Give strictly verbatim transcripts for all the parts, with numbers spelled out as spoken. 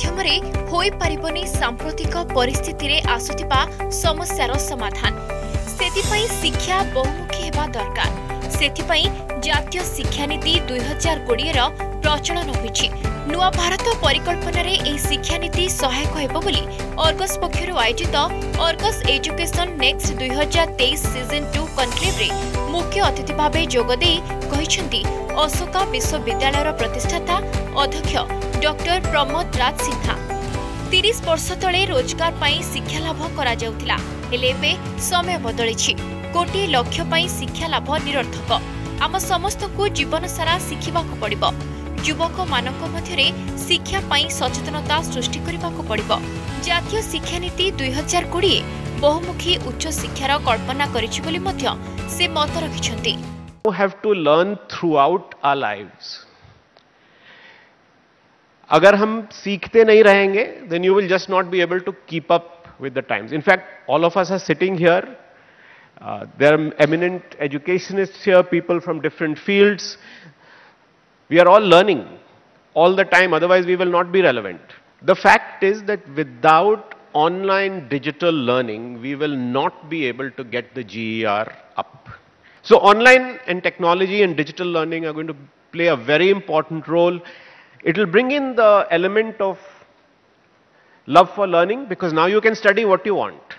माध्यम रे होई परिबनी सांप्रतिक परिस्थिति रे आसुतिबा समस्यार समाधान सेतिपई शिक्षा बहुमुखी हेबा दरकार सेतिपई जातीय शिक्षा नीति दुई हजार कोड़े प्रचलन होइछि नुआ भारत परिकल्पना रे एही शिक्षा नीति सहायक हेबो बोली अर्गस पक्षरु आयोजित अर्गस एजुकेशन नेक्स्ट दुई हजार तेईस सीजन टू कनक्लेव रे मुख्य अतिथि भावे जोगदे कहिसेंती अशोका विश्वविद्यालय प्रतिष्ठाता अध्यक्ष डॉक्टर प्रमोद राज सिन्हा तीस वर्ष तले रोजगार पाई शिक्षा लाभ करा जाउतिला हेले एबे समय बदलिछि कोटी लक्ष्य पाई शिक्षा लाभ निरर्थक आम समस्त को जीवन सारा शिखिबा को पड़िबो युवक मानक मध्यरे शिक्षा पाई सचेतनता सृष्टि करबा को पड़िबो जातीय शिक्षा नीति दुई हजार कोड़े बहुमुखी उच्च शिक्षार कल्पना करिछि बोली मध्य से मत रखिछन्ती You have to learn throughout our lives. अगर हम सीखते नहीं रहेंगे, then you will just not be able to keep up with the times. In fact, all of us are sitting here. Uh, there are eminent educationists here, people from different fields. We are all learning all the time, otherwise we will not be relevant. The fact is that without online digital learning, we will not be able to get the G E R up. So online and technology and digital learning are going to play a very important role. It will bring in the element of love for learning because now you can study what you want.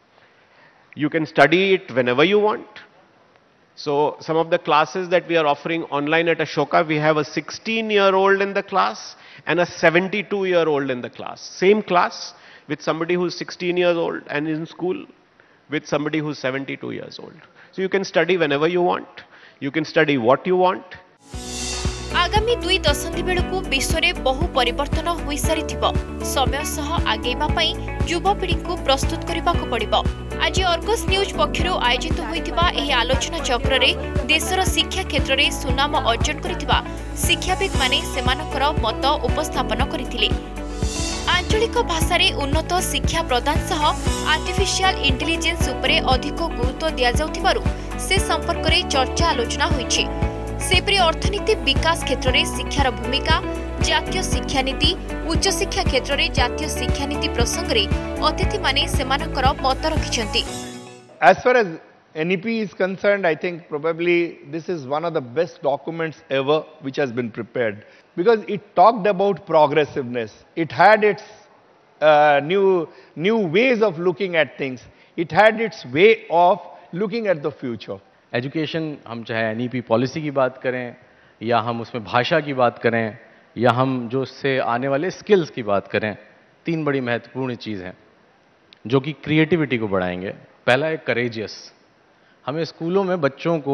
You can study it whenever you want. So some of the classes that we are offering online at Ashoka, we have a sixteen year old in the class and a seventy-two year old in the class. Same class with somebody who's sixteen years old and in school with somebody who's seventy-two years old. So you can study whenever you want. You can study what you want. आगामी दुई दशंधि बेलू विश्व में बहु परिवर्तन हो सारी समय सह आगेबा पई युवपीढ़ी को प्रस्तुत करने को पड़िबो। आज अर्गस न्यूज पक्षरु आयोजित होइतिबा एही आलोचना चक्र रे देशर शिक्षा क्षेत्र में सुनाम अर्जन करितिबा शिक्षाविद माने सेमानकर मत उपस्थापन करथिले। आंचलिक भाषा रे उन्नत शिक्षा प्रदान सह आर्टिफिशियल इंटेलिजेंस उपरे अधिक गुरुत्व दिया जाउथिबारु से संपर्क रे चर्चा आलोचना होइछि। सेपरि अर्थनीति विकास क्षेत्र में शिक्षार भूमिका जातीय शिक्षा नीति उच्च शिक्षा क्षेत्र में जातीय शिक्षा नीति प्रसंग रे अतिथि माने सेमानकर मत रखिछन्ति। As far as N E P is concerned, I think probably this is one of the best documents ever which has been prepared because it talked about progressiveness. It had its uh, new new ways of looking at things. It had its way of looking at the future. Education हम चाहे N E P policy की बात करें या हम उसमें भाषा की बात करें या हम जो उससे आने वाले स्किल्स की बात करें, तीन बड़ी महत्वपूर्ण चीज़ हैं जो कि क्रिएटिविटी को बढ़ाएंगे। पहला है करेजियस। हमें स्कूलों में बच्चों को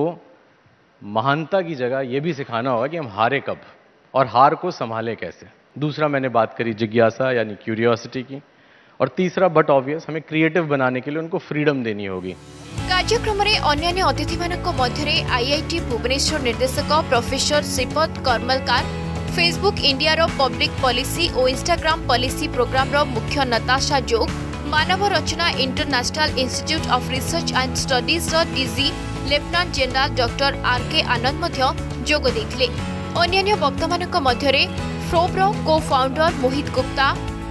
महानता की जगह ये भी सिखाना होगा कि हम हारे कब और हार को संभालें कैसे। दूसरा मैंने बात करी जिज्ञासा यानी क्यूरियोसिटी की और तीसरा बट ऑब्वियस हमें क्रिएटिव बनाने के लिए उनको फ्रीडम देनी होगी। कार्यक्रम में अन्य अतिथि मानक मध्यरे आई आई टी भुवनेश्वर निर्देशक professor Shripad Karmalkar Facebook India रो पब्लिक पॉलिसी और इंस्टाग्राम पॉलिसी प्रोग्राम रो मुख्य Natasha Jog Manav Rachna international institute of research and studies रो DG lieutenant general doctor R K Anand मध्य जोग देथिले। अन्य वक्ता मानक मध्यरे फ्रोब रो co founder Mohit Gupta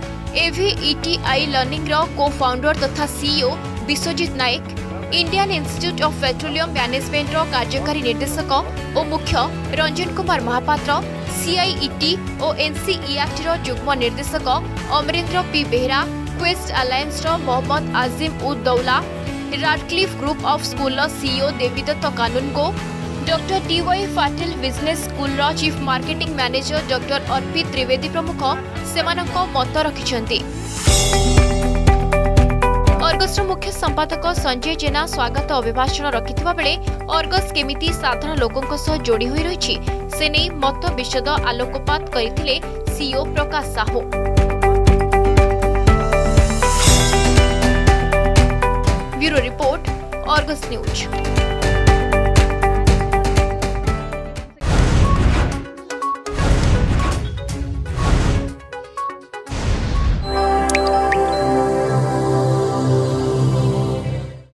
AVETI learning रो को फाउंडर तथा CEO Bishwajit Nayak Indian institute of petroleum management रो कार्यकारी निर्देशक और मुख्य रंजन कुमार महापात्र सीआईईटी और एनसीईआरटी रो युग्म निर्देशक Amarendra P Behera quest alliance रो Mohammad Azim ud Daula Radcliffe group of school रो सीईओ देवीदत्त Kanungo doctor D Y Patil business school रो chief marketing manager doctor Arpit Trivedi प्रमुख सेमानक मत रखिछन्ति। अर्गस मुख्य संपादक संजय जेना स्वागत अभिभाषण रखिथिबा बेले अर्गस केमिति साधारण लोकंक सह जोड़ी होई रहिछि से नै मत विशद आलोकपात करिथिले CEO Prakash Sahu. Bureau report Argus news.